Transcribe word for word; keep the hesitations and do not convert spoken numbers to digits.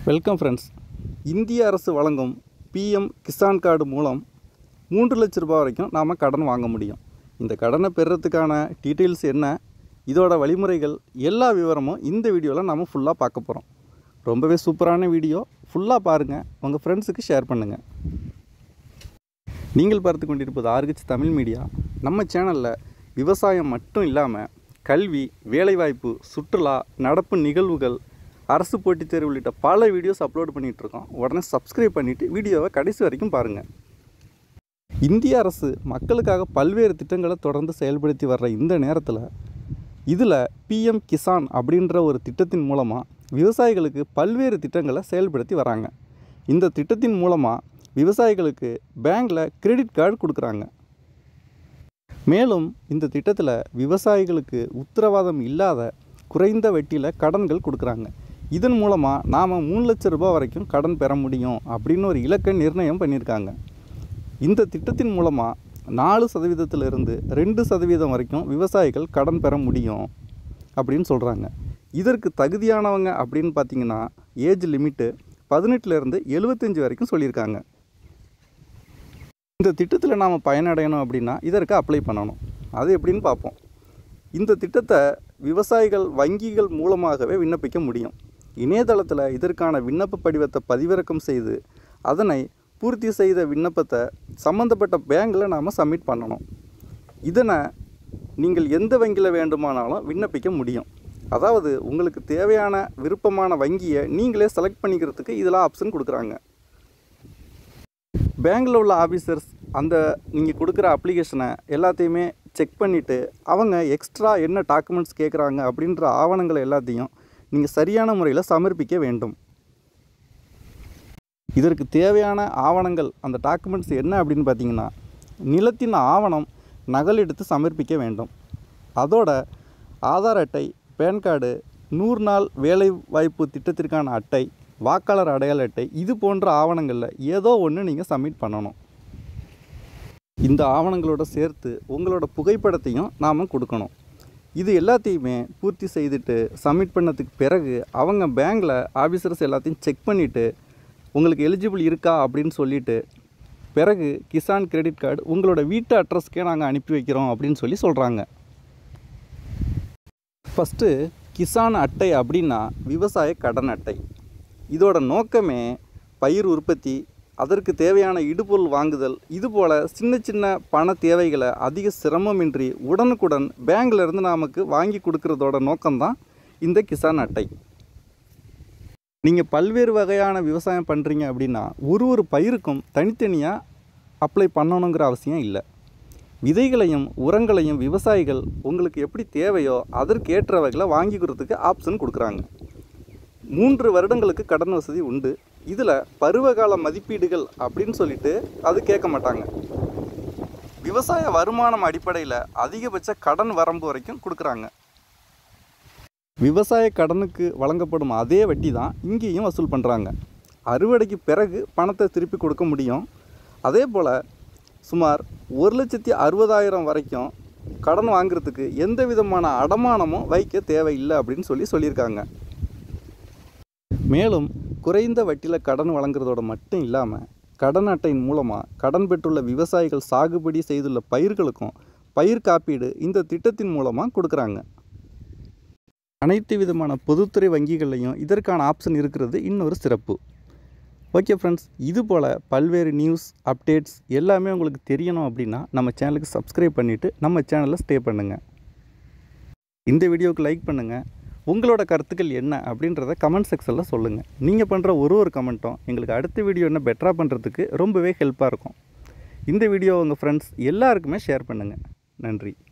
Welcome friends. இந்திய அரசு வழங்கும் பிஎம் கிசான் கார்டு மூலம் மூன்று லட்ச ரூபாய் வரைக்கும் நாம் கடன் வாங்க முடியும். இந்த கடனை பெறுறதுக்கான டீட்டெயில்ஸ் என்ன, இதோட வழிமுறைகள் எல்லா விவரமும் இந்த வீடியோவில் நாம் ஃபுல்லாக பார்க்க போகிறோம். ரொம்பவே சூப்பரான வீடியோ, ஃபுல்லாக பாருங்கள், உங்கள் ஃப்ரெண்ட்ஸுக்கு ஷேர் பண்ணுங்கள். நீங்கள் பார்த்து கொண்டிருப்பது ஆர்ஹெச் தமிழ் மீடியா. நம்ம சேனலில் விவசாயம் மட்டும் இல்லாமல் கல்வி, வேலைவாய்ப்பு, சுற்றுலா, நடப்பு நிகழ்வுகள், அரசு போட்டித் தேர்வு உள்ளிட்ட பல வீடியோஸ் அப்லோட் பண்ணிகிட்ருக்கோம். உடனே சப்ஸ்கிரைப் பண்ணிவிட்டு வீடியோவை கடைசி வரைக்கும் பாருங்கள். இந்திய அரசு மக்களுக்காக பல்வேறு திட்டங்களை தொடர்ந்து செயல்படுத்தி வர்ற இந்த நேரத்தில் இதில் பிஎம் கிசான் அப்படின்ற ஒரு திட்டத்தின் மூலமாக விவசாயிகளுக்கு பல்வேறு திட்டங்களை செயல்படுத்தி வராங்க. இந்த திட்டத்தின் மூலமாக விவசாயிகளுக்கு பேங்கில் கிரெடிட் கார்டு கொடுக்குறாங்க. மேலும் இந்த திட்டத்தில் விவசாயிகளுக்கு உத்தரவாதம் இல்லாத குறைந்த வட்டியில் கடன்கள் கொடுக்குறாங்க. இதன் மூலமாக நாம் மூணு லட்சம் ரூபாய் வரைக்கும் கடன் பெற முடியும் அப்படின்னு ஒரு இலக்கை நிர்ணயம் பண்ணியிருக்காங்க. இந்த திட்டத்தின் மூலமாக நாலு சதவீதத்திலிருந்து ரெண்டு சதவீதம் வரைக்கும் விவசாயிகள் கடன் பெற முடியும் அப்படின்னு சொல்கிறாங்க. இதற்கு தகுதியானவங்க அப்படின்னு பார்த்திங்கன்னா ஏஜ் லிமிட்டு பதினெட்டுலேருந்து எழுபத்தஞ்சி வரைக்கும் சொல்லியிருக்காங்க. இந்த திட்டத்தில் நாம் பயனடையணும் அப்படின்னா இதற்கு அப்ளை பண்ணணும். அது எப்படின்னு பார்ப்போம். இந்த திட்டத்தை விவசாயிகள் வங்கிகள் மூலமாகவே விண்ணப்பிக்க முடியும். இணையதளத்தில் இதற்கான விண்ணப்ப படிவத்தை பதிவிறக்கம் செய்து அதனை பூர்த்தி செய்த விண்ணப்பத்தை சம்மந்தப்பட்ட பேங்கில் நாம் சப்மிட் பண்ணணும். இதனை நீங்கள் எந்த வங்கியில் வேண்டுமானாலும் விண்ணப்பிக்க முடியும். அதாவது உங்களுக்கு தேவையான விருப்பமான வங்கியை நீங்களே செலக்ட் பண்ணிக்கிறதுக்கு இதெல்லாம் ஆப்ஷன் கொடுக்குறாங்க. பேங்கில் உள்ள ஆஃபீஸர்ஸ் அந்த நீங்கள் கொடுக்குற அப்ளிகேஷனை எல்லாத்தையுமே செக் பண்ணிவிட்டு அவங்க எக்ஸ்ட்ரா என்ன டாக்குமெண்ட்ஸ் கேட்குறாங்க அப்படின்ற ஆவணங்களை எல்லாத்தையும் நீங்கள் சரியான முறையில் சமர்ப்பிக்க வேண்டும். இதற்கு தேவையான ஆவணங்கள், அந்த டாக்குமெண்ட்ஸ் என்ன அப்படின்னு பார்த்தீங்கன்னா, நிலத்தின் ஆவணம் நகல் எடுத்து சமர்ப்பிக்க வேண்டும். அதோட ஆதார் அட்டை, பேன் கார்டு, நூறு நாள் வேலை வாய்ப்பு திட்டத்திற்கான அட்டை, வாக்காளர் அடையாள அட்டை, இது போன்ற ஆவணங்களில் ஏதோ ஒன்று நீங்கள் சப்மிட் பண்ணணும். இந்த ஆவணங்களோட சேர்த்து உங்களோட புகைப்படத்தையும் நாம் கொடுக்கணும். இது எல்லாத்தையுமே பூர்த்தி செய்துட்டு சப்மிட் பண்ணதுக்கு பிறகு அவங்க பேங்கில் ஆஃபீஸர்ஸ் எல்லாத்தையும் செக் பண்ணிவிட்டு உங்களுக்கு எலிஜிபிள் இருக்கா அப்படின்னு சொல்லிவிட்டு பிறகு கிசான் கிரெடிட் கார்டு உங்களோட வீட்டு அட்ரஸ்க்கே நாங்கள் அனுப்பி வைக்கிறோம் அப்படின்னு சொல்லி சொல்கிறாங்க. ஃபஸ்ட்டு கிசான் அட்டை அப்படின்னா விவசாய கடன் அட்டை. இதோட நோக்கமே பயிர் உற்பத்தி, அதற்கு தேவையான இடுபொருள் வாங்குதல், இதுபோல் சின்ன சின்ன பண தேவைகளை அதிக சிரமமின்றி உடனுக்குடன் பேங்கிலிருந்து நமக்கு வாங்கி கொடுக்கறதோட நோக்கம்தான் இந்த கிசான் அட்டை. நீங்கள் பல்வேறு வகையான விவசாயம் பண்ணுறீங்க அப்படின்னா ஒரு ஒரு பயிருக்கும் தனித்தனியாக அப்ளை பண்ணணுங்கிற அவசியம் இல்லை. விதைகளையும் உரங்களையும் விவசாயிகள் உங்களுக்கு எப்படி தேவையோ அதற்கேற்ற வகையில் வாங்கி கொடுறதுக்கு ஆப்ஷன் கொடுக்குறாங்க. மூன்று வருடங்களுக்கு கடன் வசதி உண்டு. இதில் பருவகால மதிப்பீடுகள் அப்படின்னு சொல்லிட்டு அது கேட்க மாட்டாங்க. விவசாய வருமானம் அடிப்படையில் அதிகபட்ச கடன் வரம்பு வரைக்கும் கொடுக்குறாங்க. விவசாய கடனுக்கு வழங்கப்படும் அதே வட்டி தான் இங்கேயும் வசூல் பண்ணுறாங்க. அறுவடைக்கு பிறகு பணத்தை திருப்பி கொடுக்க முடியும். அதே போல் சுமார் ஒரு லட்சத்தி அறுபதாயிரம் வரைக்கும் கடன் வாங்குறதுக்கு எந்த விதமான அடமானமும் வைக்க தேவையில்லை அப்படின்னு சொல்லி சொல்லியிருக்காங்க. மேலும் குறைந்த வட்டியில் கடன் வழங்குறதோடு மட்டும் இல்லாமல் கடன் அட்டையின் மூலமாக கடன் பெற்றுள்ள விவசாயிகள் சாகுபடி செய்துள்ள பயிர்களுக்கும் பயிர் காப்பீடு இந்த திட்டத்தின் மூலமாக கொடுக்குறாங்க. அனைத்து விதமான பொதுத்துறை வங்கிகள்லையும் இதற்கான ஆப்ஷன் இருக்கிறது இன்னொரு சிறப்பு. ஓகே ஃப்ரெண்ட்ஸ், இது போல் பல்வேறு நியூஸ் அப்டேட்ஸ் எல்லாமே உங்களுக்கு தெரியணும் அப்படின்னா நம்ம சேனலுக்கு சப்ஸ்கிரைப் பண்ணிவிட்டு நம்ம சேனலில் ஸ்டே பண்ணுங்கள். இந்த வீடியோவுக்கு லைக் பண்ணுங்கள். உங்களோட கருத்துக்கள் என்ன அப்படின்றத கமெண்ட் செக்ஷனில் சொல்லுங்கள். நீங்கள் பண்ணுற ஒரு ஒரு கமெண்ட்டும் எங்களுக்கு அடுத்த வீடியோ என்ன பெட்டராக பண்ணுறதுக்கு ரொம்பவே ஹெல்ப்பாக இருக்கும். இந்த வீடியோ உங்கள் ஃப்ரெண்ட்ஸ் எல்லாருக்குமே ஷேர் பண்ணுங்கள். நன்றி.